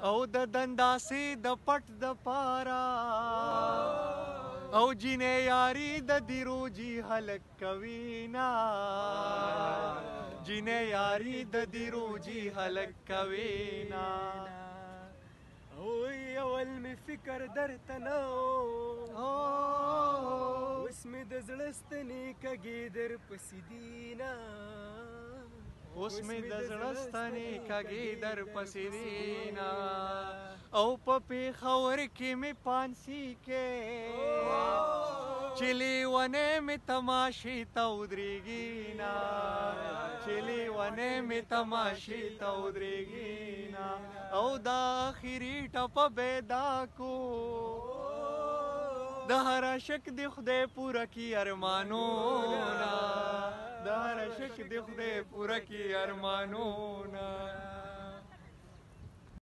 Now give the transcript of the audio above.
او د دنداسې د پټ د پارا او جینې یاري د دیروجي هلک کوینا جینې یاري د دیروجي هلک کوینا اوی اول می فکر درته نه اوس می د زړه ستنې کږې در پسې دینه اوس می د زړه ستنې کږې در پسې دینه او په پېښور کې مې پانسي کې چې لیونی مې تماشې ته ودرېږي نه چې لیونی مې تماشې ته ودرېږي نه او دا آخري ټپه بیدا کو د هر عاشق د خدای پوره کی ارمانونه د هر عاشق د خدای پوره کی ارمانونه